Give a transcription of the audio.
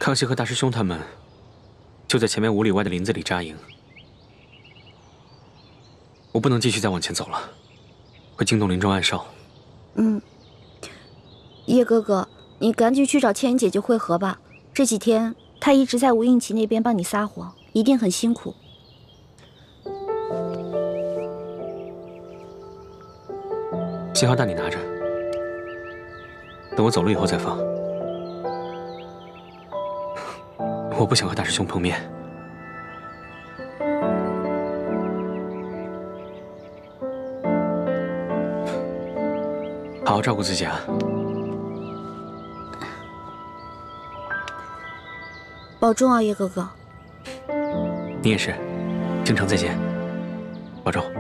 康熙和大师兄他们就在前面5里外的林子里扎营。我不能继续再往前走了，会惊动林中暗哨。 叶哥哥，你赶紧去找倩影姐姐会合吧。这几天她一直在吴应奇那边帮你撒谎，一定很辛苦。 信号弹你拿着，等我走了以后再放。我不想和大师兄碰面。好好照顾自己啊！ 保重啊，叶哥哥。 你也是，京城再见，保重。